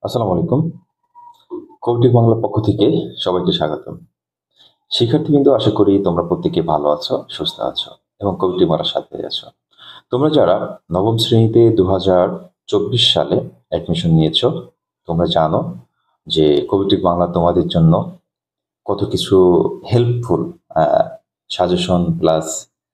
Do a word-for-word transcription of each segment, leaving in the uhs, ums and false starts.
আসসালামু আলাইকুম। কবিটিক বাংলার পক্ষ থেকে সবাইকে স্বাগতম। শিক্ষার্থীবৃন্দ, আশা করি তোমরা প্রত্যেকে ভালো আছো, সুস্থ আছো এবং কবিটিক বাংলার সাথে আছো। তোমরা যারা নবম শ্রেণীতে দু হাজার চব্বিশ সালে অ্যাডমিশন নিয়েছো, তোমরা জানো যে কবিটিক বাংলা তোমাদের জন্য কত কিছু helpful suggestion plus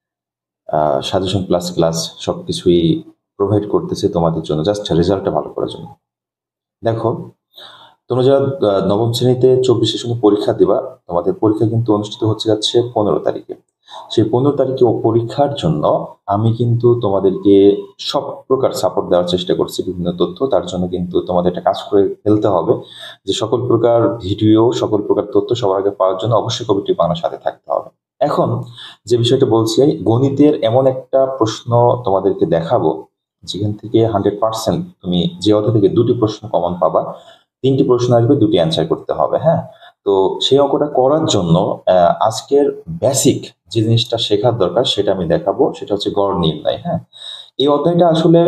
suggestion plus class সবকিছুই প্রোভাইড করতেছে তোমাদের জন্য, জাস্ট রেজাল্টটা ভালো করার জন্য। দেখো, তোমরা যারা আহ, নবম শ্রেণীতে চব্বিশের সময় পরীক্ষা দিবা, তোমাদের পরীক্ষা কিন্তু অনুষ্ঠিত হচ্ছে যাচ্ছে পনেরো তারিখে। সেই পনেরো তারিখে ও পরীক্ষার জন্য আমি কিন্তু তোমাদেরকে সব প্রকার সাপোর্ট দেওয়ার চেষ্টা করছি, বিভিন্ন তথ্য। তার জন্য কিন্তু তোমাদের একটা কাজ করে ফেলতে হবে যে সকল প্রকার ভিডিও, সকল প্রকার তথ্য সবার আগে পাওয়ার জন্য অবশ্যই কবিটি বাংলার সাথে থাকতে হবে। এখন যে বিষয়টা বলছি, গণিতের এমন একটা প্রশ্ন তোমাদেরকে দেখাবো যেখান থেকে হান্ড্রেড পার্সেন্ট তুমি যে অধ্যায় থেকে দুটি প্রশ্ন কমন পাবা, তিনটি প্রশ্ন আসবে, দুটি অ্যান্সার করতে হবে। হ্যাঁ, তো সেই অঙ্কটা করার জন্য আহ, আজকের বেসিক যে জিনিসটা শেখার দরকার সেটা আমি দেখাবো, সেটা হচ্ছে গড় নির্ণয়। হ্যাঁ, এই অধ্যায়টা আসলে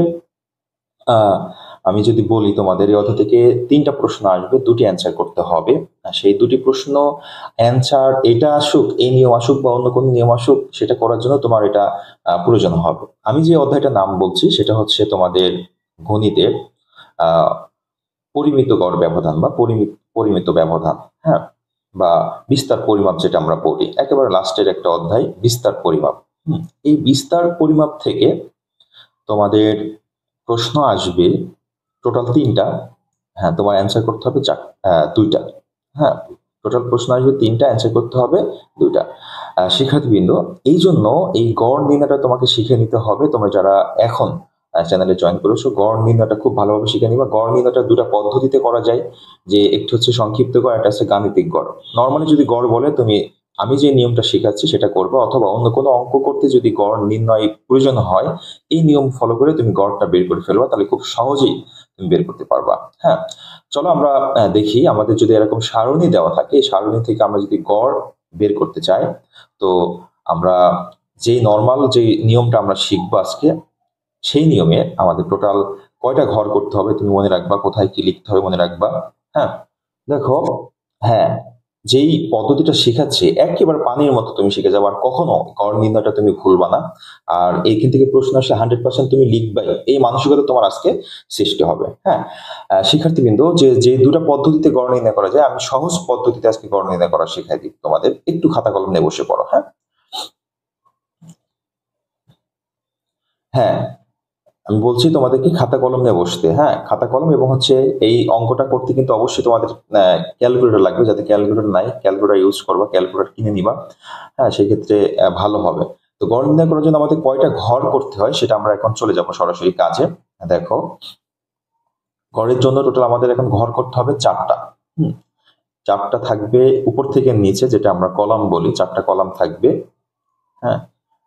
আহ, আমি যদি বলি তোমাদের, এই অধ্যায় থেকে তিনটা প্রশ্ন আসবে, দুটি অ্যান্সার করতে হবে। আর সেই দুটি প্রশ্ন অ্যান্সার এটা আসুক, এই নিয়ম আসুক বা অন্য কোনো নিয়ম আসুক, সেটা করার জন্য তোমার এটা আহ, প্রয়োজন হবে। আমি যে অধ্যায়টার নাম বলছি সেটা হচ্ছে তোমাদের গণিতের আহ পরিমিত গড় ব্যবধান বা পরিমিত পরিমিত ব্যবধান। হ্যাঁ, বা বিস্তার পরিমাপ যেটা আমরা বলি, একেবারে লাস্টের একটা অধ্যায় বিস্তার পরিমাপ। হুম, এই বিস্তার পরিমাপ থেকে তোমাদের প্রশ্ন আসবে টোটাল তিনটা। হ্যাঁ, তোমার অ্যান্সার করতে হবে চার আহ, দুইটা। হ্যাঁ, টোটাল প্রশ্ন আসবে তিনটা, অ্যান্সার করতে হবে দুইটা। আহ, শিক্ষার্থীবৃন্দ, এই জন্য এই গড় নির্ণয়টা তোমাকে শিখে নিতে হবে। তোমরা যারা এখন চ্যানেলে জয়েন করেছো, গড় নির্ণয়টা খুব ভালোভাবে শিখে নিবা। গড় নির্ণয়টা দুটা পদ্ধতিতে করা যায়, যে একটু হচ্ছে সংক্ষিপ্ত গড়, একটা হচ্ছে গাণিতিক গড়। নর্মালি যদি গড় বলে, তুমি আমি যে নিয়মটা শেখাচ্ছি সেটা করবে, অথবা অন্য কোনো অঙ্ক করতে যদি গড় নির্ণয় প্রয়োজন হয়, এই নিয়ম ফলো করে তুমি গড়টা বের করে ফেলবা, তাহলে খুব সহজেই তুমি বের করতে পারবা। হ্যাঁ, চলো আমরা আহ, দেখি, আমাদের যদি এরকম সারণী দেওয়া থাকে, এই সারণী থেকে আমরা যদি গড় বের করতে চাই, তো আমরা যে নর্মাল যে নিয়মটা আমরা শিখবো আজকে, সেই নিয়মে আমাদের টোটাল কয়টা ঘর করতে হবে তুমি মনে রাখবা, কোথায় কি লিখতে হবে মনে রাখবা। হ্যাঁ, দেখো, হ্যাঁ, যেই পদ্ধতিটা শেখাচ্ছে একেবারে পানির মতো তুমি শিখে যাবে, আর কখনো গড় নির্ণয়টা তুমি ভুলবা না। আর এইখান থেকে প্রশ্ন আসলে হান্ড্রেড পার্সেন্ট তুমি লিখবাই, এই মানসিকতা তোমার আজকে সৃষ্টি হবে। হ্যাঁ, আহ, শিক্ষার্থীবৃন্দ, যে যে দুটা পদ্ধতিতে গড় নির্ণয় করা যায়, আমি সহজ পদ্ধতিতে আজকে গড় নির্ণয় করা শেখাই দিব তোমাদের। একটু খাতা কলম নিয়ে বসে পড়ো। হ্যাঁ, হ্যাঁ, আমি বলছি তোমাদেরকে খাতা কলম নিয়ে বসতে। হ্যাঁ, খাতা কলম, এবং হচ্ছে এই অঙ্কটা করতে কিন্তু অবশ্যই তোমাদের ক্যালকুলেটর লাগবে। যাতে ক্যালকুলেটর নাই, ক্যালকুলেটর ইউজ করবা, ক্যালকুলেটর কিনে নিবা। হ্যাঁ, সেই ক্ষেত্রে আহ, ভালো হবে। তো গড় নির্ণয় করার জন্য আমাদের কয়টা ঘর করতে হয় সেটা আমরা এখন চলে যাব সরাসরি কাজে। দেখো, ঘরের জন্য টোটাল আমাদের এখন ঘর করতে হবে চারটা। হুম, চারটা থাকবে উপর থেকে নিচে, যেটা আমরা কলাম বলি, চারটা কলাম থাকবে। হ্যাঁ,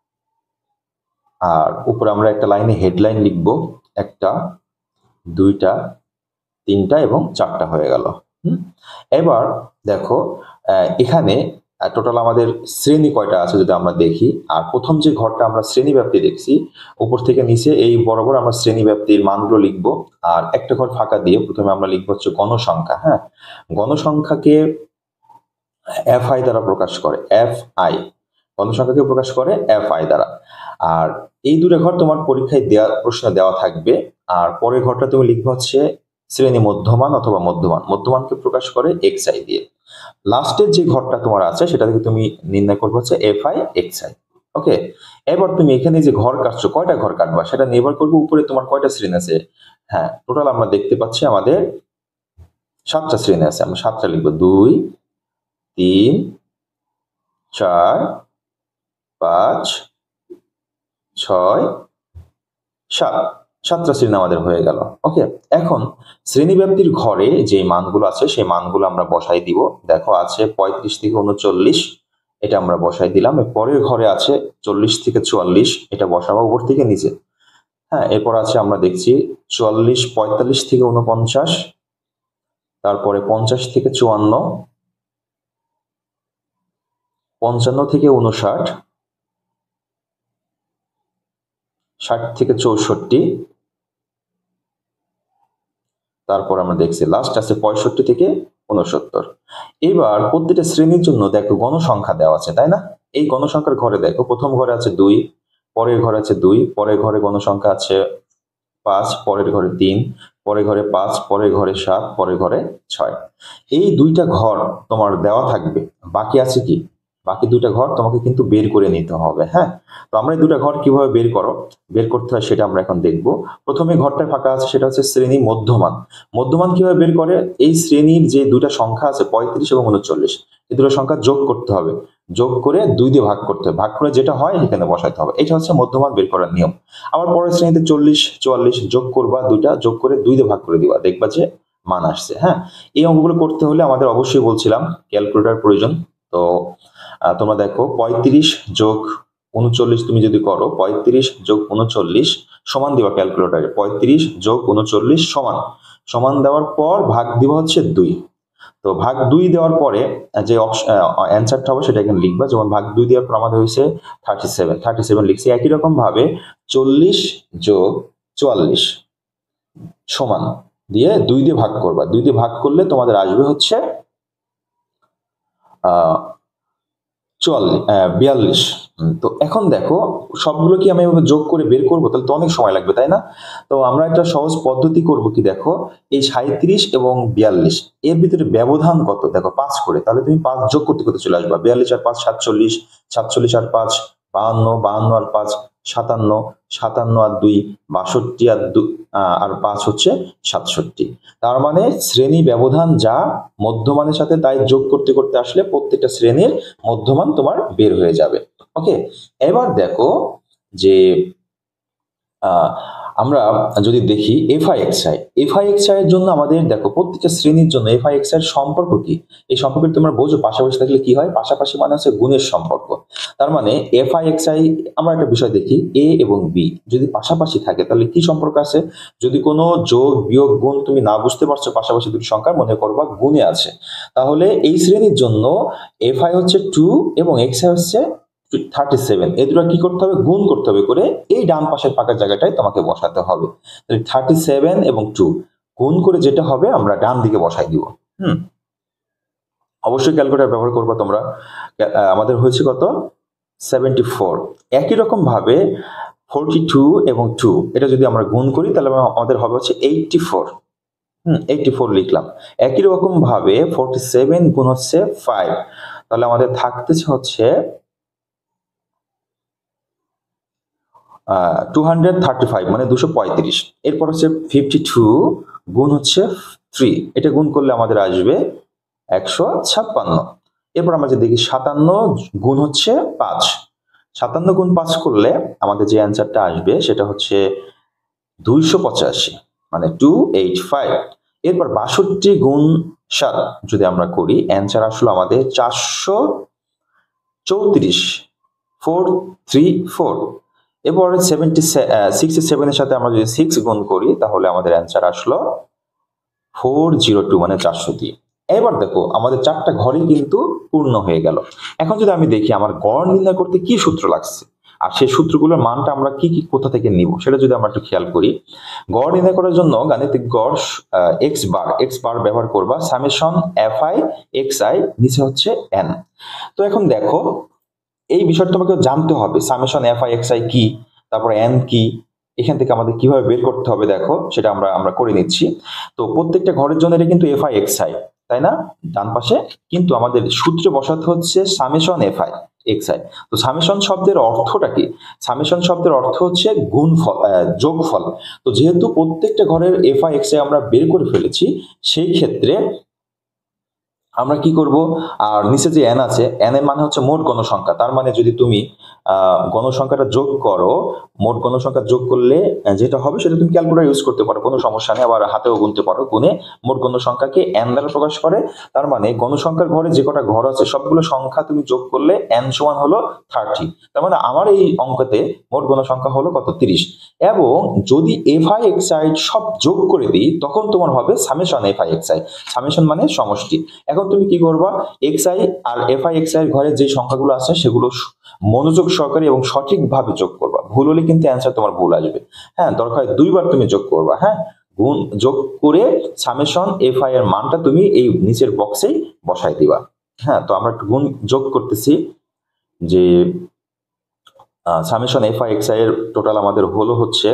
আর উপরে আমরা একটা লাইনে হেডলাইন লিখবো, একটা, দুইটা, তিনটা এবং চারটা হয়ে গেল। হুম, এবার দেখো, আহ, এখানে টোটাল আমাদের শ্রেণী কয়টা আছে যদি আমরা দেখি, আর প্রথম যে ঘরটা আমরা শ্রেণী ব্যাপ্তি দেখছি, উপর থেকে নিচে এই বরাবর আমরা শ্রেণী ব্যাপ্তির মানগুলো লিখবো। আর একটা ঘর ফাঁকা দিয়ে প্রথমে আমরা লিখবো হচ্ছে গণসংখ্যা। হ্যাঁ, গণসংখ্যাকে এফ আই দ্বারা প্রকাশ করে, এফ আই, গণসংখ্যাকে প্রকাশ করে এফ আই দ্বারা। আর এই দুটো ঘর তোমার পরীক্ষায় দেওয়া প্রশ্ন দেওয়া থাকবে। আর পরের ঘরটা তুমি লিখবে হচ্ছে শ্রেণী মধ্যমান অথবা মধ্যমান, মধ্যমানকে প্রকাশ করে এক্স আই দিয়ে। লাস্টের যে ঘরটা তোমার আছে সেটা থেকে তুমি নির্ণয় করবে হচ্ছে F I X I. Okay, এবার তুমি এখানে যে ঘর কাটছো, কয়টা ঘর কাটবা সেটা নির্ভর করবে উপরে তোমার কয়টা শ্রেণী আছে। হ্যাঁ, টোটাল আমরা দেখতে পাচ্ছি আমাদের সাতটা শ্রেণী আছে, আমরা সাতটা লিখবো। দুই, তিন, চার, পাঁচ, ছয়, সাত, সাতটা শ্রেণী আমাদের হয়ে গেল। ওকে, এখন শ্রেণীব্যাপ্তির ঘরে যে মানগুলো আছে সেই মানগুলো আমরা বসাই দিব। দেখো, আছে পঁয়ত্রিশ থেকে উনচল্লিশ, এটা আমরা বসাই দিলাম। এর পরের ঘরে আছে চল্লিশ থেকে চুয়াল্লিশ, এটা বসাবো উপর থেকে নিচে। হ্যাঁ, এরপর আছে আমরা দেখছি চুয়াল্লিশ, পঁয়তাল্লিশ থেকে উনপঞ্চাশ, তারপরে পঞ্চাশ থেকে চুয়ান্ন, পঞ্চান্ন থেকে উনষাট, ষাট থেকে চৌষট্টি, তারপর আমরা দেখছি লাস্ট আছে পঁয়ষট্টি থেকে ঊনসত্তর। এবার প্রত্যেকটা শ্রেণীর জন্য দেখো গণসংখ্যা দেওয়া আছে, তাই না? এই গণসংখ্যার ঘরে দেখো প্রথম ঘরে আছে দুই, পরের ঘরে আছে দুই, পরের ঘরে গণসংখ্যা আছে পাঁচ, পরের ঘরে তিন, পরের ঘরে পাঁচ, পরের ঘরে সাত, পরের ঘরে ছয়। এই দুইটা ঘর তোমার দেওয়া থাকবে, বাকি আছে কি? বাকি দুইটা ঘর তোমাকে কিন্তু বের করে নিতে হবে। হ্যাঁ, তো আমরা এই দুটা ঘর কিভাবে বের করো বের করতে হয় সেটা আমরা এখন দেখব। প্রথমে ঘরটা ফাঁকা আছে, সেটা হচ্ছে শ্রেণী মধ্যমান। মধ্যমান কিভাবে বের করে? এই শ্রেণীর যে দুইটা সংখ্যা আছে পঁয়ত্রিশ এবং উনচল্লিশ, এই দুটো সংখ্যা যোগ করতে হবে, যোগ করে দুই দিয়ে ভাগ করতে হবে, ভাগ করে যেটা হয় এখানে বসাইতে হবে। এটা হচ্ছে মধ্যমান বের করার নিয়ম। আবার পরের শ্রেণীতে চল্লিশ চুয়াল্লিশ যোগ করবা, দুইটা যোগ করে দুই দিয়ে ভাগ করে দিবা, দেখবা যে মান আসছে। হ্যাঁ, এই অঙ্কগুলো করতে হলে আমাদের অবশ্যই বলছিলাম ক্যালকুলেটর প্রয়োজন। তো তোমরা দেখো পঁয়ত্রিশ যোগ উনচল্লিশ তুমি যদি করো, পঁয়ত্রিশ যোগ উনচল্লিশ সমান দিবা ক্যালকুলেটরে, পঁয়ত্রিশ যোগ উনচল্লিশ সমান সমান দেওয়ার পর ভাগ দিবা হচ্ছে দুই। তো ভাগ দুই দেওয়ার পরে যে অ্যান্সারটা হবে সেটা এখানে লিখবা। যেমন ভাগ দুই দেওয়ার পর আমাদের হয়েছে থার্টি সেভেন থার্টি সেভেন লিখছি। একই রকম ভাবে চল্লিশ যোগ চুয়াল্লিশ সমান দিয়ে দুই দিয়ে ভাগ করবা, দুই দিয়ে ভাগ করলে তোমাদের আসবে হচ্ছে আহ চুয়াল্লিশ বিয়াল্লিশ। তো এখন দেখো সবগুলো কি আমি এভাবে যোগ করে বের করবো? তাহলে তো অনেক সময় লাগবে, তাই না? তো আমরা একটা সহজ পদ্ধতি করব কি, দেখো এই সাঁইত্রিশ এবং বিয়াল্লিশ এর ভিতরে ব্যবধান কত দেখো পাঁচ করে, তাহলে তুমি পাঁচ যোগ করতে করতে চলে আসবা। বিয়াল্লিশ আর পাঁচ সাতচল্লিশ, সাতচল্লিশ আর পাঁচ বাহান্ন, বাহান্ন আর পাঁচ সাতান্ন, সাতান্ন আর দুই বাষট্টি, আর দুই আর পাঁচ হচ্ছে সাতষট্টি। তার মানে শ্রেণী ব্যবধান যা মধ্যমানের সাথে তাই যোগ করতে করতে আসলে প্রত্যেকটা শ্রেণীর মধ্যমান তোমার বের হয়ে যাবে। ওকে, এবার দেখো যে আহ আমরা যদি দেখি F I X I, F I X I এর জন্য আমাদের দেখো প্রত্যেকটা শ্রেণীর জন্য এফ আই এক্স আই এর সম্পর্ক কি, এই সম্পর্কে তোমরা বোঝো। পাশাপাশি থাকলে কি হয়? পাশাপাশি মানে হচ্ছে গুণের সম্পর্ক। তার মানে এফ আই এক্স আই আমরা একটা বিষয় দেখি, এ এবং বি যদি পাশাপাশি থাকে তাহলে কি সম্পর্ক আছে? যদি কোনো যোগ বিয়োগ গুণ তুমি না বুঝতে পারছো, পাশাপাশি দুটি সংখ্যা মনে করবা গুণে আছে, তাহলে এই শ্রেণীর জন্য এফ আই হচ্ছে টু এবং এক্স আই হচ্ছে থার্টি সেভেন। এই দুটো কি করতে হবে? গুণ করতে হবে, করে এই ডান পাশের ফাঁকা জায়গাটায় তোমাকে বসাতে হবে। থার্টি সেভেন এবং টু গুণ করে যেটা হবে আমরা ডান দিকে বসাই দিব। হুম, অবশ্যই ক্যালকুলেটর ব্যবহার করবো তোমরা। আমাদের হয়েছে কত? Seventy four. একই রকম ভাবে ফোরটি টু এবং টু এটা যদি আমরা গুণ করি তাহলে আমাদের হবে হচ্ছে এইটটি ফোর। হুম, এইটটি ফোর লিখলাম। একই রকম ভাবে ফোরটি সেভেন গুণ হচ্ছে ফাইভ, তাহলে আমাদের থাকতেছে হচ্ছে টু হান্ড্রেড থার্টি ফাইভ মানে দুশো পঁয়ত্রিশ। এরপর হচ্ছে ফিফটি টু গুণ হচ্ছে থ্রি, এটা গুণ করলে আমাদের আসবে একশো ছাপ্পান্ন। এরপর আমরা যে দেখি সাতান্ন গুণ হচ্ছে পাঁচ, সাতান্ন গুণ পাঁচ করলে আমাদের যে অ্যান্সারটা আসবে সেটা হচ্ছে দুইশো পঁচাশি মানে টু এইট ফাইভ। এরপর বাষট্টি গুণ সাত যদি আমরা করি অ্যান্সার আসলো আমাদের চারশো চৌত্রিশ ফোর থ্রি ফোর। এরপর সেভেন্টি সিক্সটি সেভেনের সাথে আমরা যদি সিক্স গুণ করি তাহলে আমাদের অ্যান্সার আসলো ফোর জিরো টু মানে চারশো দুই। এবার দেখো আমাদের চারটা ঘরই কিন্তু পূর্ণ হয়ে গেল। এখন যদি আমি দেখি আমার গড় নির্ণয় করতে কি সূত্র লাগছে আর সেই সূত্রগুলোর মানটা আমরা কি কি কোথা থেকে নিব সেটা যদি আমরা একটু খেয়াল করি। গড় নির্ণয় করার জন্য গাণিতিক গড় এক্স বার এক্স বার ব্যবহার করবা, summation F I X I নিচে হচ্ছে এন। তো এখন দেখো এই বিষয়টা তোমাকে জানতে হবে, summation F I X I কি, তারপরে এন কি, এখান থেকে আমাদের কিভাবে বের করতে হবে দেখো সেটা আমরা আমরা করে নিচ্ছি। তো প্রত্যেকটা ঘরের জন্য এটা কিন্তু এফ আই এক্স আই, তাই না? ডান পাশে কিন্তু আমাদের সূত্রে বসাতে হচ্ছে summation F I X I. তো সামেশন শব্দের অর্থটা কি? সামেশন শব্দের অর্থ হচ্ছে গুণফল, যোগফল। তো যেহেতু প্রত্যেকটা ঘরের এফ আই এক্স আই আমরা বের করে ফেলেছি, সেই ক্ষেত্রে আমরা কি করব, আর নিচে যে এন আছে এন এর মানে হচ্ছে মোট গণসংখ্যা। তার মানে যদি তুমি আহ গণসংখ্যাটা যোগ করো, মোট গণসংখ্যা যোগ করলে যেটা হবে সেটা তুমি ক্যালকুলেটর ইউজ করতে পারো, কোনো সমস্যা নেই। আবার হাতেও গুনতে পারো, গুনে মোট গণসংখ্যাকে এন দ্বারা প্রকাশ করে। তার মানে গণসংখ্যার ঘরে যে কটা ঘর আছে সবগুলো সংখ্যা তুমি যোগ করলে এন সমান হলো থার্টি। তার মানে আমার এই অঙ্কতে মোট গণসংখ্যা হলো কত? তিরিশ। এবং যদি এফ আই এক্স আই সব যোগ করে দিই তখন তোমার হবে summation F I X I. Summation মানে সমষ্টি। এখন তুমি কি করবা, এক্স আই আর এফ আই এক্স আই এর ঘরে যে সংখ্যাগুলো আছে সেগুলো মনোযোগ সহকারে এবং সঠিকভাবে যোগ করবা। ভুল হলে কিন্তু অ্যান্সার তোমার ভুল আসবে। হ্যাঁ, দরকার দুইবার তুমি যোগ করবা। হ্যাঁ, গুণ যোগ করে সামেশন এফ আই এর মানটা তুমি এই নিচের বক্সেই বসাই দিবা। হ্যাঁ, তো আমরা একটু গুণ যোগ করতেছি যে summation F I X I এর টোটাল আমাদের হলো হচ্ছে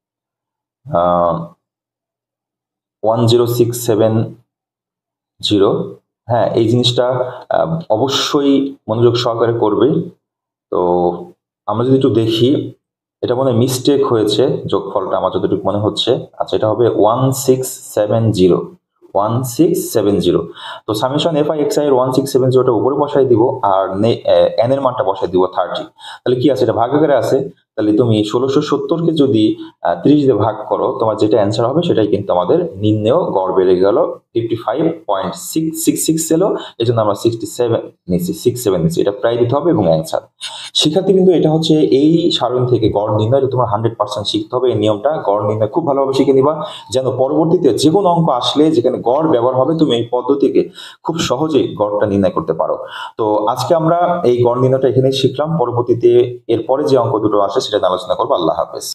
one zero six seven zero. হ্যাঁ, এই জিনিসটা অবশ্যই মনোযোগ সহকারে করবে। তো আমরা যদি একটু দেখি, এটা মনে হয় মিস্টেক হয়েছে, যোগফলটা আমার যতটুকু মনে হচ্ছে। আচ্ছা, এটা হবে one six seven zero one six seven zero. তো summation F I X I এর ওয়ান সিক্স সেভেন জিরোটা উপরে বসাই দিব, আর এন এর মানটা বসাই দিব থার্টি। তাহলে কি আছে, এটা ভাগাকারে আছে। তাহলে তুমি ষোলোশো সত্তরকে যদি ত্রিশ দিয়ে ভাগ করো, তোমার যেটা অ্যান্সার হবে সেটাই কিন্তু আমাদের নির্ণেয় গড় বেড়ে গেল fifty five point six six six ছিল। এই জন্য আমরা সিক্সটি সেভেন নিচ্ছি, সিক্স সেভেন নিচ্ছি। এটা প্রায় দিতে হবে এবং অ্যান্সার। শিক্ষার্থী কিন্তু এটা হচ্ছে এই সারণী থেকে গড় নির্ণয় তোমার হান্ড্রেড পার্সেন্ট শিখতে হবে। এই নিয়মটা গড় নির্ণয় খুব ভালোভাবে শিখে নিবা, যেন পরবর্তীতে যে কোনো অঙ্ক আসলে যেখানে গড় ব্যবহার হবে তুমি এই পদ্ধতিকে খুব সহজেই গড়টা নির্ণয় করতে পারো। তো আজকে আমরা এই গড় নির্ণয়টা এখানেই শিখলাম। পরবর্তীতে এরপরে যে অঙ্ক দুটো আসে সেটা আলোচনা করবো। আল্লাহ হাফেজ।